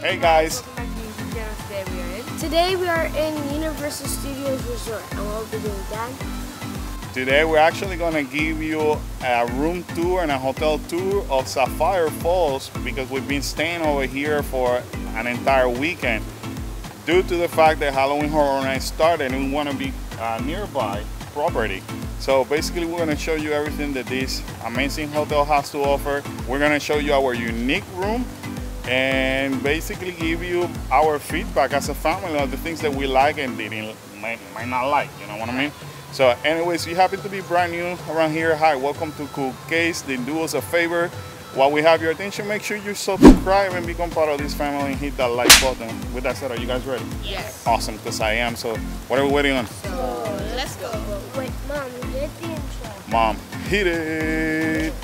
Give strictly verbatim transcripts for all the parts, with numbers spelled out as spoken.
Hey guys. Today we are in Universal Studios Resort, and what we'll be doing, Dad? Today we're actually going to give you a room tour and a hotel tour of Sapphire Falls because we've been staying over here for an entire weekend. Due to the fact that Halloween Horror Nights started and we want to be uh, nearby property. So basically we're going to show you everything that this amazing hotel has to offer. We're going to show you our unique room and basically give you our feedback as a family of the things that we like and didn't might, might not like, you know what I mean? So anyways, if you happen to be brand new around here, hi, welcome to Cool Case. Then do us a favor, while we have your attention, make sure you subscribe and become part of this family and hit that like button. With that said, are you guys ready? Yes. Awesome, because I am. So what are we waiting on? So let's go. Wait, Mom, get the intro. Mom, hit it.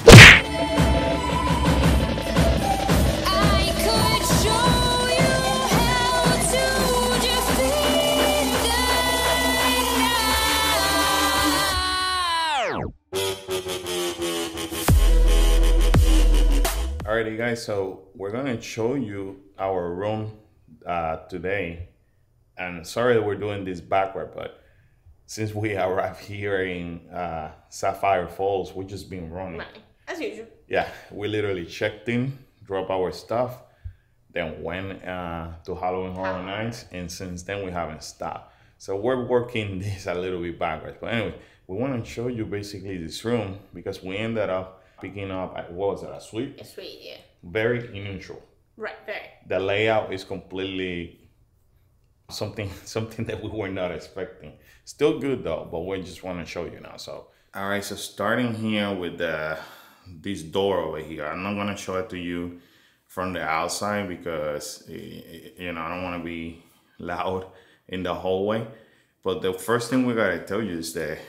Alrighty guys, so we're gonna show you our room uh, today, and sorry that we're doing this backward, but since we arrived here in uh, Sapphire Falls, we've just been running. Right, as usual. Yeah, we literally checked in, dropped our stuff, then went uh, to Halloween Horror Nights, and since then we haven't stopped. So we're working this a little bit backwards, but anyway, we want to show you basically this room because we ended up picking up, at, what was it, a suite? A suite, yeah. Very neutral. Right, very. The layout is completely something something that we were not expecting. Still good though, but we just want to show you now. So, all right, so starting here with the this door over here. I'm not gonna show it to you from the outside because you know I don't want to be loud in the hallway. But the first thing we gotta tell you is that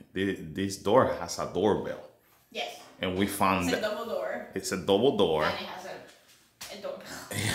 this door has a doorbell. Yes. And we found it's a that double door. It's a double door. And it has a, a doorbell.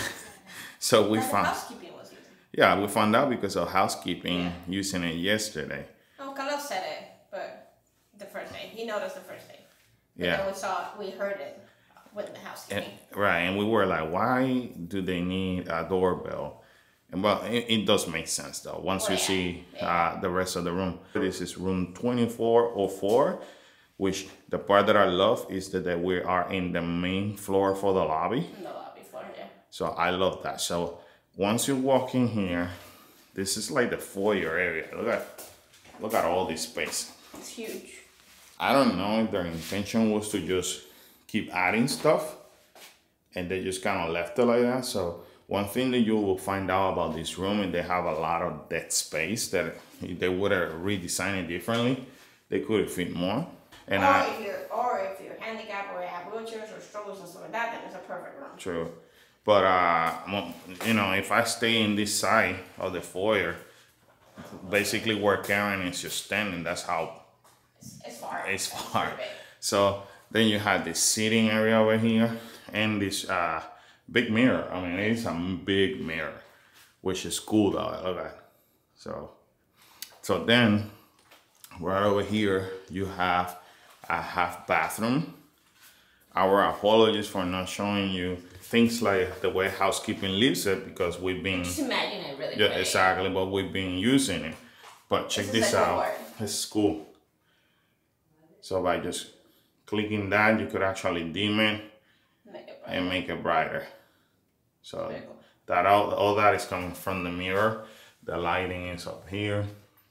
So we and found. Housekeeping was using. Yeah, we found out because of housekeeping yeah. using it yesterday. Oh, Carlos said it, but the first day he noticed the first day. But yeah. Then we saw, we heard it with the housekeeping. And, right, and we were like, why do they need a doorbell? And well, it, it does make sense though. Once well, you yeah. see yeah. Uh, the rest of the room. This is room twenty-four oh four. Which the part that I love is that, that we are in the main floor for the lobby. In the lobby floor, yeah. So I love that. So once you walk in here, this is like the foyer area. Look at, look at all this space. It's huge. I don't know if their intention was to just keep adding stuff and they just kind of left it like that. So one thing that you will find out about this room is they have a lot of dead space that if they would have redesigned it differently, they could have fit more. And or, I, if you're, or if you're handicapped or you have wheelchairs or strollers and stuff like that, then it's a perfect room. True. But, uh, you know, if I stay in this side of the foyer, basically where Karen is just standing, that's how it's, it's far. It's far. So then you have this seating area over here and this uh, big mirror. I mean, it's a big mirror, which is cool though. Look at that. So, so then right over here, you have a half bathroom. Our apologies for not showing you things like the way housekeeping leaves it because we've been just imagine it really yeah pretty. Exactly, but we've been using it. But check this, this out, it's cool. So by just clicking that, you could actually dim it, make it and make it brighter. So cool. that all, all that is coming from the mirror. The lighting is up here,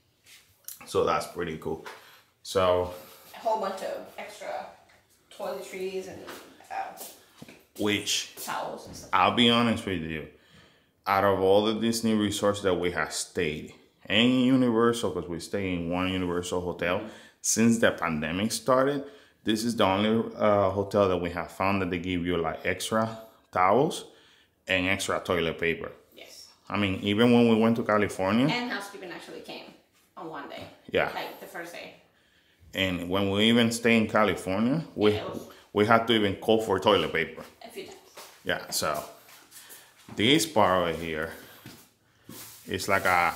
so that's pretty cool. So a whole bunch of extra toiletries and uh, which towels and stuff. I'll be honest with you, out of all the Disney resorts that we have stayed, and Universal, because we stay in one Universal hotel, mm-hmm. since the pandemic started, this is the only uh, hotel that we have found that they give you like extra towels and extra toilet paper. Yes. I mean, even when we went to California. And housekeeping actually came on one day. Yeah. Like the first day. And when we even stay in California, we yeah, was, we had to even call for toilet paper. A few times. Yeah, so this part over here is like a,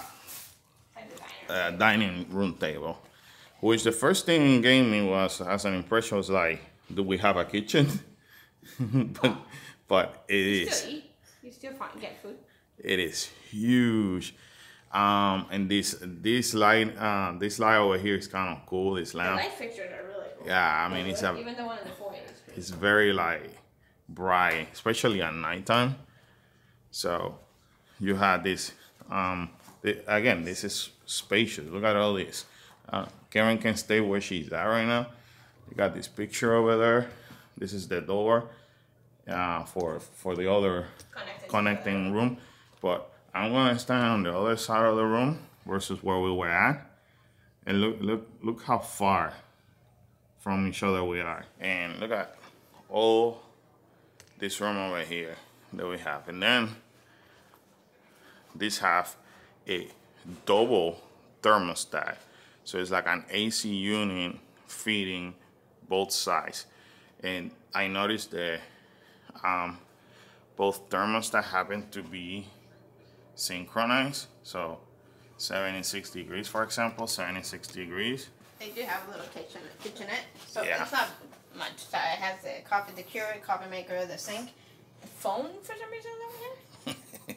a dining room table, which the first thing it gave me was, as an impression, was like, do we have a kitchen? but but it is. You still find get food. It is huge. Um, and this this light uh, this light over here is kind of cool. This lamp. The light fixtures are really cool. Yeah, I mean it's a even the one in the foyer is pretty it's very like bright, especially at nighttime. So you have this. Um, the, again, this is spacious. Look at all this. Uh, Karen can stay where she's at right now. You got this picture over there. This is the door uh, for for the other connected connecting room. But I'm gonna stand on the other side of the room versus where we were at, and look look look how far from each other we are. And look at all this room over here that we have, and then this have a double thermostat, so it's like an A C unit feeding both sides. And I noticed that um, both thermostat happen to be synchronized, so seventy-six degrees, for example, seventy-six degrees. They do have a little kitchen kitchenette, so Yeah. it's not much. So it has the coffee, the Keurig coffee maker, the sink, the phone for some reason over here.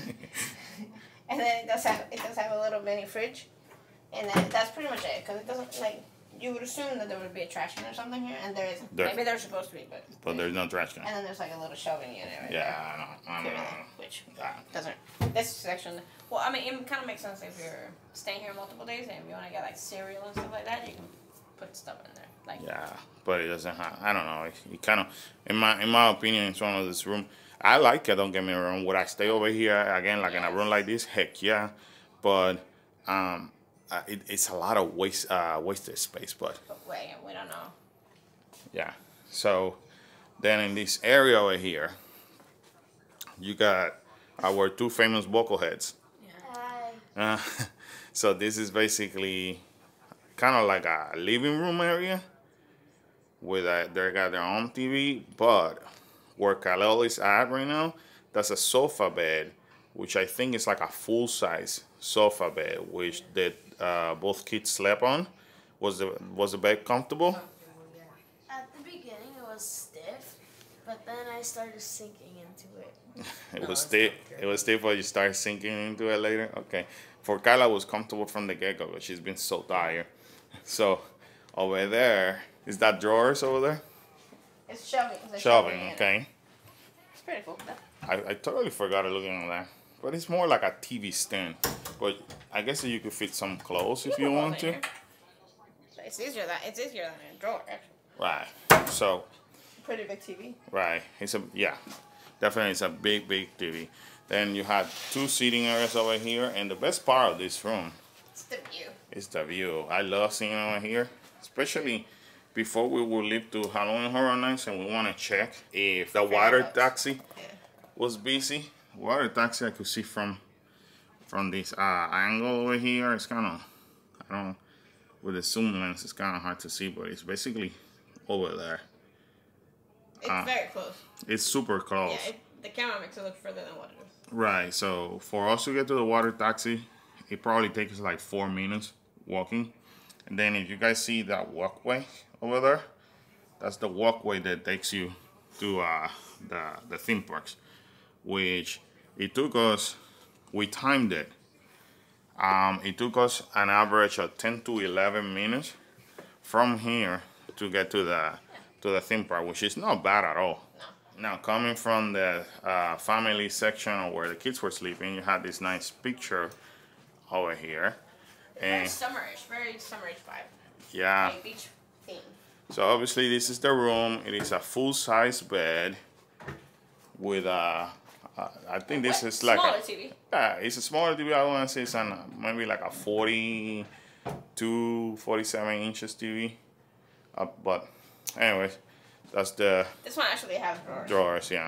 And then it does have it does have a little mini fridge, and then that's pretty much it. Because it doesn't like you would assume that there would be a trash can or something here, and there isn't. There, Maybe there's supposed to be, but but there's no trash can. and then there's like a little shelving unit right Yeah, there. I know, I know. Clearly, which Yeah. doesn't. This section. Well, I mean, it kind of makes sense if you're staying here multiple days and if you want to get like cereal and stuff like that, you can put stuff in there. Like Yeah, but it doesn't have. I don't know. It, it kind of, in my in my opinion, it's one of this room. I like it. Don't get me wrong. Would I stay over here again, like in a room like this? Heck yeah. But um, uh, it, it's a lot of waste uh wasted space. But But wait, we don't know. yeah. So then in this area over here, you got our two famous vocal heads. Yeah. Uh, so this is basically kind of like a living room area with a, they got their own T V, but where Khalil is at right now, that's a sofa bed, which I think is like a full size sofa bed, which that uh, both kids slept on. Was the was the bed comfortable? At the beginning, it was stiff, but then I started sinking into it. It was stiff. It was stiff, but you start sinking into it later. Okay, for Kyla, it was comfortable from the get go, but she's been so tired. So over there, is that drawers over there? It's shelving. It's a Shelving, unit. okay. It's pretty cool. I, I totally forgot looking at that. But it's more like a T V stand. But I guess you could fit some clothes if can you put want them in to. here. It's easier than it's easier than in a drawer. Actually. Right. So, Pretty big T V. right. It's a, yeah. Definitely it's a big, big T V. Then you have two seating areas over here. And the best part of this room It's the view. is the view. I love seeing over here. Especially before we will leave to Halloween Horror Nights and we want to check if the water taxi Yeah. was busy. Water taxi I could see from from this uh, angle over here. It's kind of, I don't know, with the zoom lens it's kind of hard to see, but it's basically over there. It's Uh, very close. It's super close. Yeah, it, the camera makes it look further than what it is. Right, so for us to get to the water taxi, it probably takes us like four minutes walking. And then if you guys see that walkway over there, that's the walkway that takes you to uh, the, the theme parks, which it took us, we timed it. Um, it took us an average of ten to eleven minutes from here to get to the to the theme park, which is not bad at all. No. Now, coming from the uh, family section where the kids were sleeping, you had this nice picture over here. Very And summerish, very summerish vibe. yeah, Like beach theme. so obviously this is the room. It is a full-size bed with a, uh, I think this is like smaller a, T V. yeah, it's a smaller T V. I want to say it's an, maybe like a forty-two, forty-seven inches T V. Uh, but anyways, that's the This one actually has drawers. drawers, yeah.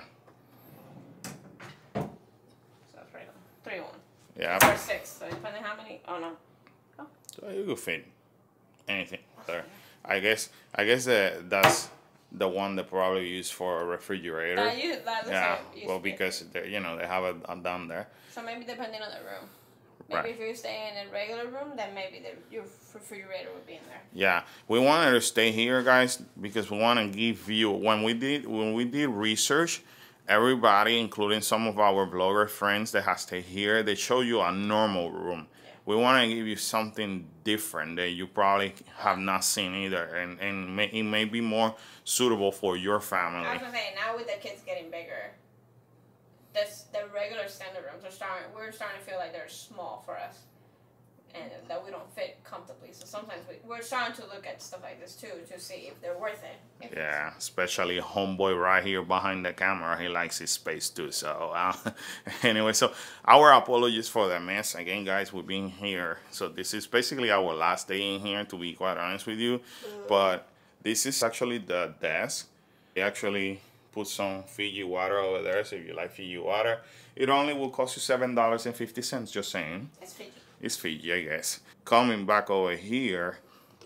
So it's pretty cool. Three one. Yeah, Or six. So depending how many. Oh no. Oh. so you could fit anything there. I guess I guess that that's the one they probably use for a refrigerator. Uh, you, that's Yeah, the same. well, because they, you know, they have it down there. So maybe depending on the room. Maybe Right. if you're staying in a regular room, then maybe the, your refrigerator would be in there. Yeah, we wanted to stay here, guys, because we want to give you when we did when we did research, everybody, including some of our blogger friends that have stayed here, they show you a normal room. Yeah. We want to give you something different that you probably have not seen either, and, and may, it may be more suitable for your family. I was going to say, now with the kids getting bigger, this, the regular standard rooms are starting, we're starting to feel like they're small for us. And that we don't fit comfortably. So sometimes we, we're starting to look at stuff like this too to see if they're worth it. If yeah, especially homeboy right here behind the camera. He likes his space too. So uh, anyway, so our apologies for the mess. Again, guys, we've been here. So this is basically our last day in here, to be quite honest with you. Mm. But this is actually the desk. We actually put some Fiji water over there. So if you like Fiji water, it only will cost you seven dollars and fifty cents, just saying. It's Fiji. It's Fiji, I guess. Coming back over here,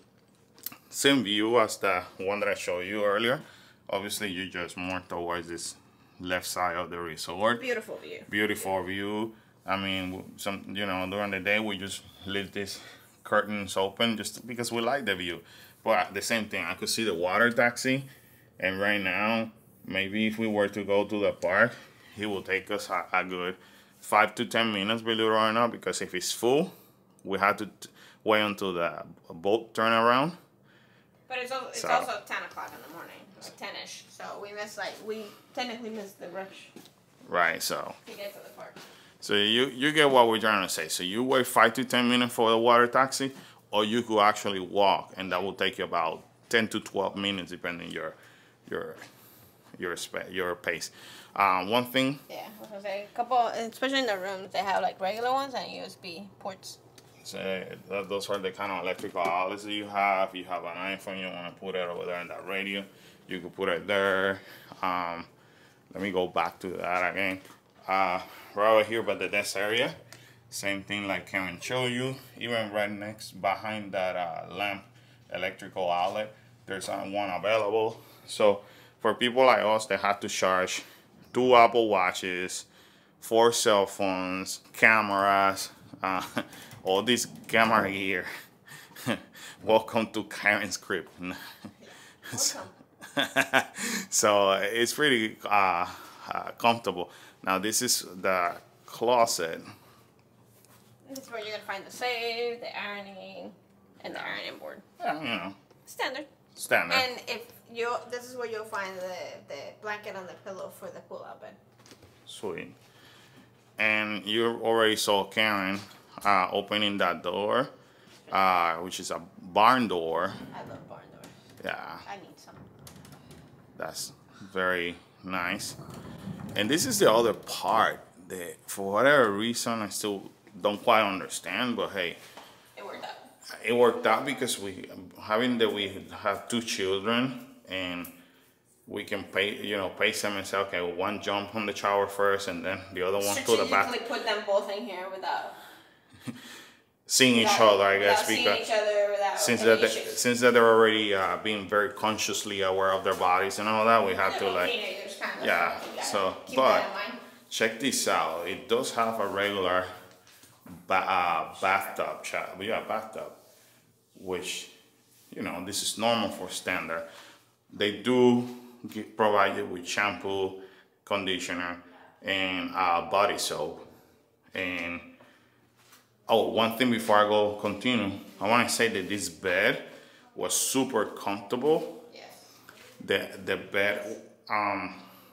same view as the one that I showed you earlier. Obviously, you just more towards this left side of the resort. Beautiful view. Beautiful view. I mean, some you know during the day we just leave these curtains open just because we like the view. But the same thing, I could see the water taxi, and right now, maybe if we were to go to the park, it will take us a, a good five to ten minutes, believe it or not, because if it's full, we have to t wait until the boat turn around. But it's also, it's so, also ten o'clock in the morning, like ten-ish. So we missed, like, we technically missed the rush. Right, so. To get to the park. So you, you get what we're trying to say. So you wait five to ten minutes for the water taxi, or you could actually walk, and that will take you about ten to twelve minutes, depending your your your your pace. Um, one thing. Yeah, I was gonna say a couple, especially in the rooms, they have like regular ones and U S B ports. So uh, those are the kind of electrical outlets that you have. You have an iPhone, you want to put it over there in that radio, you can put it there. Um, let me go back to that again. Uh, right over here by the desk area, same thing like Karen showed you. Even right next behind that uh, lamp electrical outlet, there's uh, one available. So for people like us that have to charge two Apple Watches, four cell phones, cameras, uh, all this camera gear. Welcome to Karen's crib. so, so uh, it's pretty uh, uh, comfortable. Now this is the closet. This is where you're gonna find the safe, the ironing, and the ironing board. Yeah, you know. Standard. Standard. And if you, this is where you'll find the, the blanket on the pillow for the pull-out bed. Sweet. And you already saw Karen uh, opening that door, uh, which is a barn door. I love barn doors. Yeah. I need some. That's very nice. And this is the other part that, for whatever reason, I still don't quite understand, but hey. It worked out. It worked out because we, having that we have two children, and we can pay, you know, pace them and say, okay, well, one jump on the shower first, and then the other one to the back. Put them both in here without seeing without, each other, I guess, because seeing each other without since that they, since that they're already uh, being very consciously aware of their bodies and all that, we have to like, kind of yeah. So, but check this out. It does have a regular ba uh, bathtub, yeah, bathtub, which, you know, this is normal for standard. They do get, provide you with shampoo, conditioner, and uh, body soap. And oh, one thing before I go continue, I want to say that this bed was super comfortable. Yes. The the bed, um,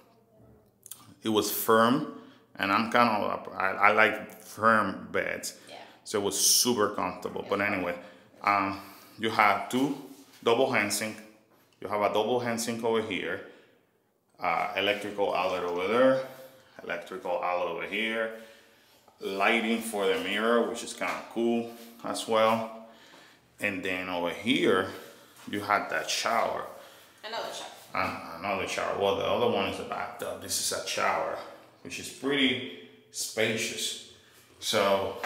it was firm, and I'm kind of I, I like firm beds. Yeah. So it was super comfortable. Yeah. But anyway, um, you have two double hand sink. You have a double hand sink over here, uh, electrical outlet over there, electrical outlet over here, lighting for the mirror, which is kind of cool as well. And then over here, you have that shower. Another shower. Uh, another shower. Well, the other one is a bathtub. This is a shower, which is pretty spacious. So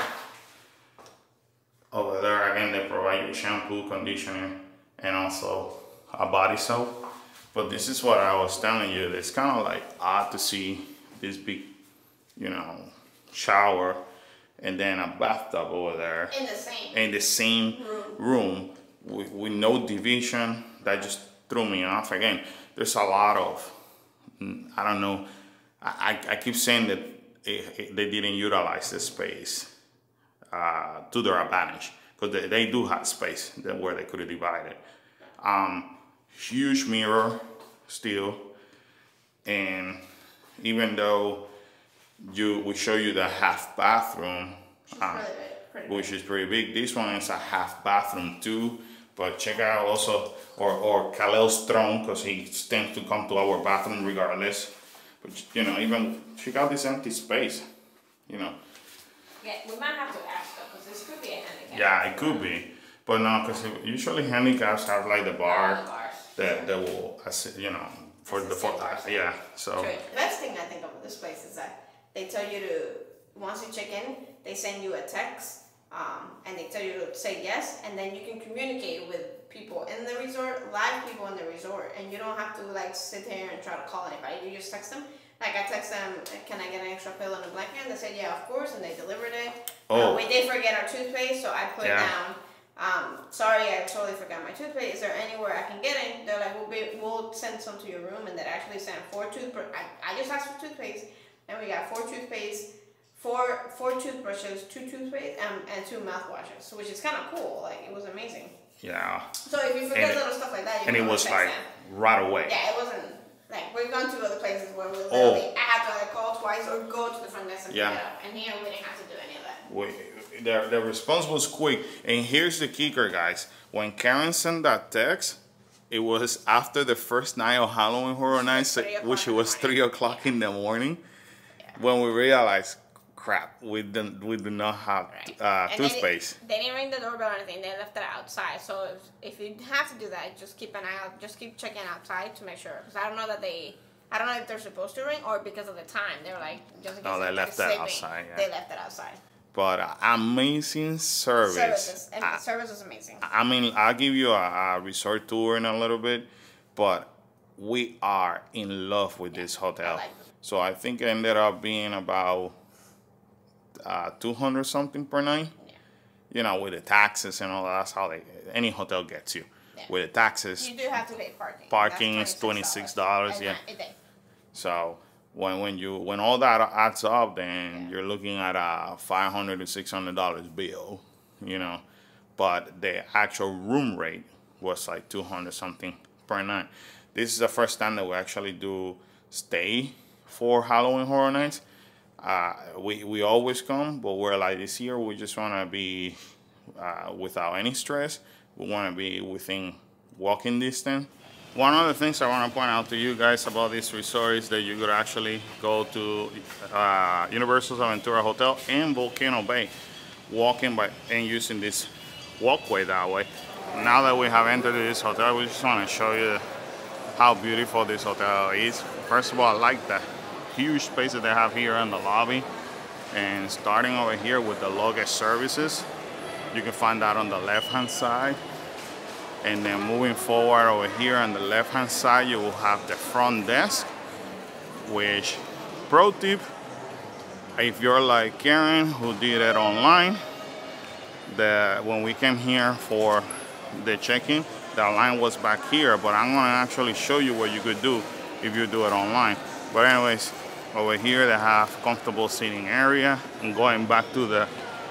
over there, again, they provide you shampoo, conditioner, and also a body soap. But this is what I was telling you. It's kind of like odd to see this big, you know, shower and then a bathtub over there in the same in the same room, room with, with no division. That just threw me off. Again, there's a lot of, I don't know I, I keep saying that it, it, they didn't utilize the space uh, to their advantage, because they, they do have space that where they could have divided. Um, huge mirror still, and even though you we show you the half bathroom, um, which is pretty big, this one is a half bathroom too. But check out also, or, or Khalil's throne, because he tends to come to our bathroom regardless. But you know, even check out this empty space, you know. Yeah, we might have to ask though, because this could be a handicap. Yeah, it could be. But no, because usually handicaps have like the bar, Yeah, the bars. that, that will, you know, for the, for, yeah, so. True. The best thing I think of this place is that they tell you to, once you check in, they send you a text. Um, and they tell you to say yes, and then you can communicate with people in the resort, live people in the resort, and you don't have to like sit here and try to call anybody. You just text them. Like I text them, can I get an extra pillow and a blanket? And they said, yeah, of course, and they delivered it. Oh. Uh, we did forget our toothpaste, so I put yeah. down, um, sorry, I totally forgot my toothpaste. Is there anywhere I can get it? They're like, we'll, be, we'll send some to your room, and they actually sent four toothpaste. I, I just asked for toothpaste, and we got four toothpaste. Four four toothbrushes, two toothpaste, um, and two mouthwashes, so which is kind of cool. Like it was amazing. Yeah. So if you forget and little stuff like that, you and can it was like them. right away. Yeah, it wasn't like we've gone to other places where we literally oh. I have to like call twice or go to the front desk and yeah. pick it up, and here we didn't have to do any of that. We, the the response was quick, and here's the kicker, guys. When Karen sent that text, it was after the first night of Halloween Horror Nights, which was three o'clock in the morning, yeah. when we realized. Crap, we didn't we do not have uh, toothpaste. They, they didn't ring the doorbell or anything. They left it outside. So if, if you have to do that, just keep an eye out. Just keep checking outside to make sure. Because I don't know that they, I don't know if they're supposed to ring or because of the time. They were like, just in case no, they left that sleeping, outside. Yeah. They left it outside. But uh, amazing service. Services. Uh, service was amazing. I mean, I'll give you a, a resort tour in a little bit, but we are in love with yeah, this hotel. I like so I think it ended up being about Uh, two hundred something per night, yeah. You know, with the taxes and all that. That's how they any hotel gets you yeah. with the taxes. You do have to pay parking. Parking is twenty six dollars, yeah. So when when you when all that adds up, then yeah. you're looking at a five hundred to six hundred dollars bill, you know. But the actual room rate was like two hundred something per night. This is the first time that we actually do stay for Halloween Horror Nights. Uh, we, we always come, but we're like this year, we just want to be uh, without any stress. We want to be within walking distance. One of the things I want to point out to you guys about this resort is that you could actually go to uh, Universal Aventura Hotel and Volcano Bay, walking by and using this walkway that way. Now that we have entered this hotel, we just want to show you how beautiful this hotel is. First of all, I like that huge space that they have here in the lobby, and starting over here with the luggage services, you can find that on the left hand side, and then moving forward over here on the left hand side you will have the front desk, which, pro tip, if you're like Karen who did it online, the when we came here for the check-in, the line was back here, but I'm going to actually show you what you could do if you do it online. But anyways, over here they have comfortable seating area, and going back to the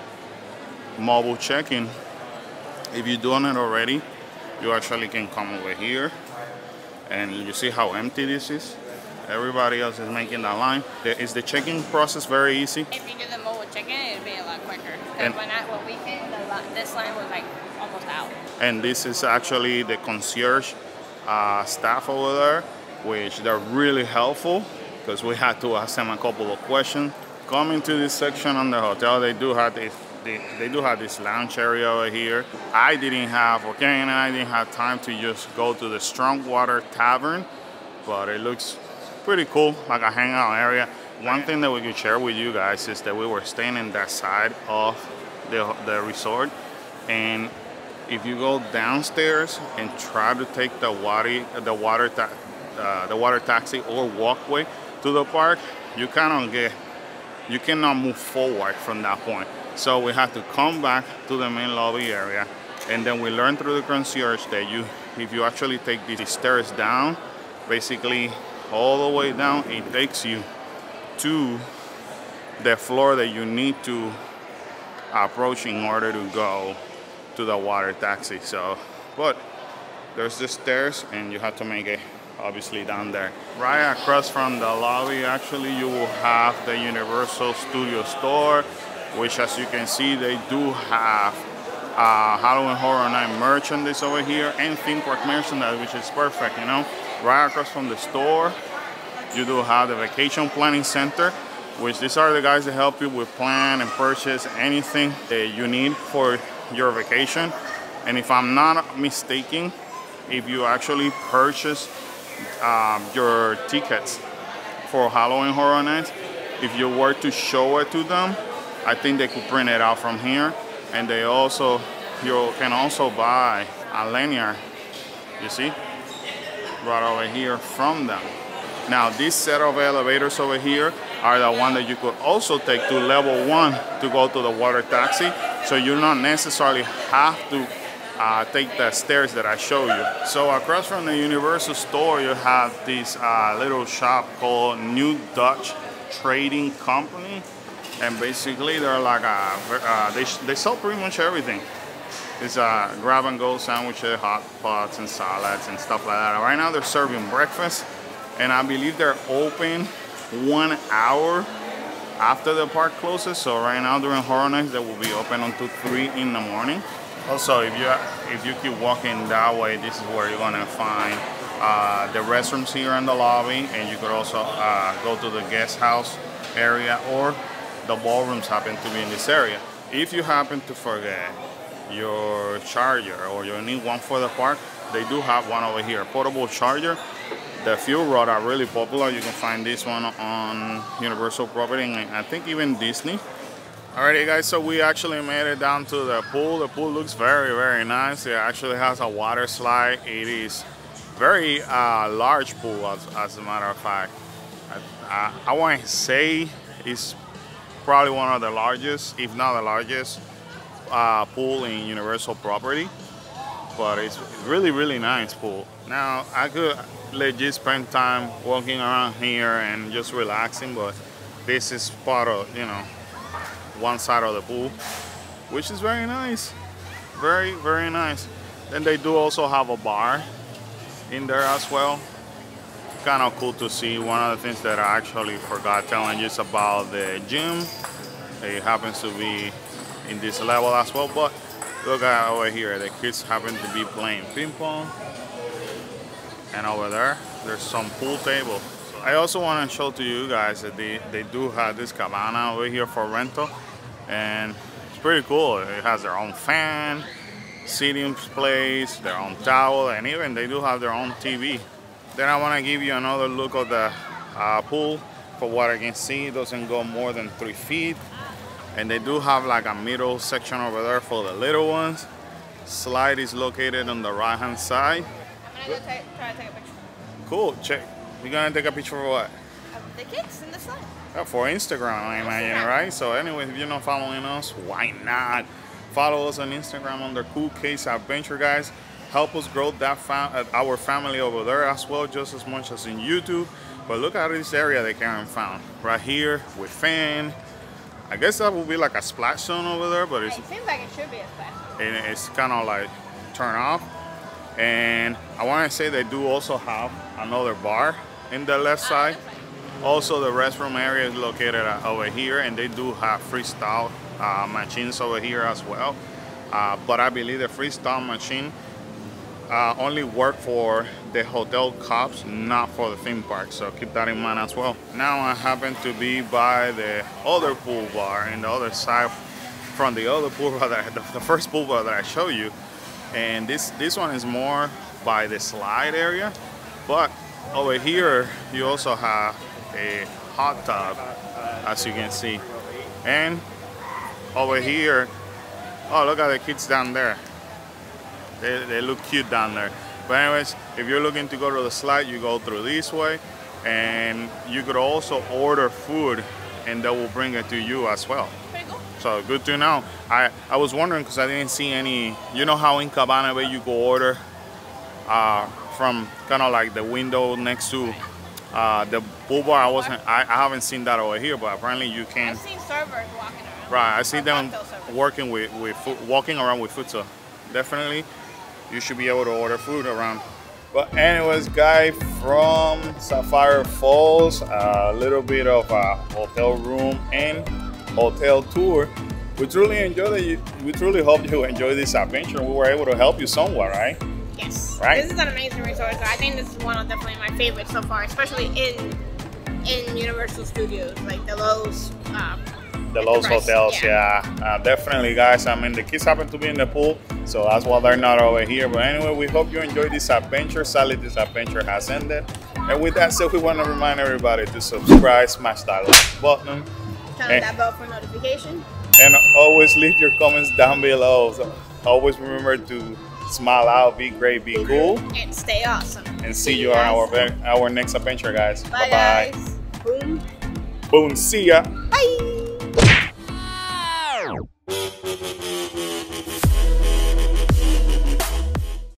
mobile check-in, if you're doing it already, you actually can come over here, and you see how empty this is. Everybody else is making that line. Is the check-in process very easy? If you do the mobile check-in, it'd be a lot quicker. Because when, I, when we came, the, this line was like almost out. And this is actually the concierge uh, staff over there, which they're really helpful, because we had to ask them a couple of questions. Coming to this section on the hotel, they do have this, they, they do have this lounge area over here. I didn't have, or Karen and I didn't have time to just go to the Strong Water Tavern, but it looks pretty cool, like a hangout area. One thing that we could share with you guys is that we were staying in that side of the, the resort, and if you go downstairs and try to take the water, the water, ta uh, the water taxi or walkway to the park, you cannot get, you cannot move forward from that point. So we have to come back to the main lobby area, and then we learned through the concierge that you, if you actually take these stairs down, basically all the way down, it takes you to the floor that you need to approach in order to go to the water taxi. So, but there's the stairs and you have to make it obviously down there. Right across from the lobby, actually, you will have the Universal Studio store, which, as you can see, they do have uh, Halloween Horror Night merchandise over here and theme park merchandise, which is perfect, you know. Right across from the store, you do have the Vacation Planning Center, which these are the guys that help you with plan and purchase anything that you need for your vacation. And if I'm not mistaken, if you actually purchase um, your tickets for Halloween Horror Nights, if you were to show it to them, I think they could print it out from here. And they also, you can also buy a lanyard, you see, right over here from them. Now, this set of elevators over here are the one that you could also take to level one to go to the water taxi. So you don't necessarily have to uh, take the stairs that I show you. So across from the Universal store, you have this uh, little shop called New Dutch Trading Company. And basically they're like, a, uh, they, they sell pretty much everything. It's a grab and go sandwiches, hot pots and salads and stuff like that. Right now they're serving breakfast. And I believe they're open one hour after the park closes. So right now during Horror Nights, they will be open until three in the morning. Also, if you if you keep walking that way, this is where you're gonna find uh, the restrooms here in the lobby, and you could also uh, go to the guest house area, or the ballrooms happen to be in this area. If you happen to forget your charger or you need one for the park, they do have one over here, portable charger. The fuel rod are really popular. You can find this one on Universal property and I think even Disney. Alrighty guys, so we actually made it down to the pool. The pool looks very, very nice. It actually has a water slide. It is very uh, large pool, as, as a matter of fact. I, I, I want to say it's probably one of the largest, if not the largest, uh, pool in Universal property. But it's really, really nice pool. Now, I could legit spend time walking around here and just relaxing, but this is part of, you know, one side of the pool, which is very nice. Very, very nice. Then they do also have a bar in there as well. Kind of cool to see. One of the things that I actually forgot telling you is about the gym. It happens to be in this level as well, but look at over here, the kids happen to be playing ping pong. And over there, there's some pool tables. I also want to show to you guys that they, they do have this cabana over here for rental. And it's pretty cool. It has their own fan, seating place, their own towel, and even they do have their own T V. Then I want to give you another look of the uh, pool. For what I can see, it doesn't go more than three feet. And they do have like a middle section over there for the little ones. Slide is located on the right hand side. I'm gonna go take, try to take a picture. Cool, check. You're gonna take a picture of what? Of the kids in the slide. Yeah, for Instagram, I imagine, right? So anyway, if you're not following us, why not? Follow us on Instagram under Cool Case Adventure, guys. Help us grow that fam our family over there as well, just as much as in YouTube. But look at this area that Karen found. Right here with fan. I guess that would be like a splash zone over there, but it's, it seems like it should be a splash zone. And it's kind of like turn off. And I want to say they do also have another bar in the left side. Also, the restroom area is located over here, and they do have freestyle uh, machines over here as well. Uh, but I believe the freestyle machine uh, only work for the hotel cups, not for the theme park. So keep that in mind as well. Now I happen to be by the other pool bar in the other side from the other pool bar, that, the, the first pool bar that I showed you. And this, this one is more by the slide area. But over here, you also have a hot tub, as you can see. And over here, oh, look at the kids down there. They, they look cute down there. But anyways, if you're looking to go to the slide, you go through this way. And you could also order food and they will bring it to you as well. Pretty cool. So good to know. I, I was wondering because I didn't see any, you know how in Cabana Bay you go order uh, from kind of like the window next to Uh, the pool bar, I wasn't, I, I haven't seen that over here, but apparently you can. I've seen servers walking around. Right, I see Or them cocktail servers. working with, with food, walking around with food, so definitely you should be able to order food around. But anyways, guys, from Sapphire Falls, a little bit of a hotel room and hotel tour. We truly enjoyed it. We truly hope you enjoyed this adventure. We were able to help you somewhat, right? Yes. Right. This is an amazing resort. So I think this is one of definitely my favorites so far, especially in in Universal Studios, like the Lowe's. Um, The Lowe's price, hotels, yeah. yeah, uh, definitely, guys. I mean, the kids happen to be in the pool, so that's why they're not over here. But anyway, we hope you enjoyed this adventure. Sadly, this adventure has ended. And with that said, we want to remind everybody to subscribe, smash that like button, turn and, that bell for notification. and always leave your comments down below. So always remember to smile out, be great, be cool, And stay awesome. and see you on our our next adventure, guys. Bye, Bye bye. guys. Boom. Boom. See ya. Bye.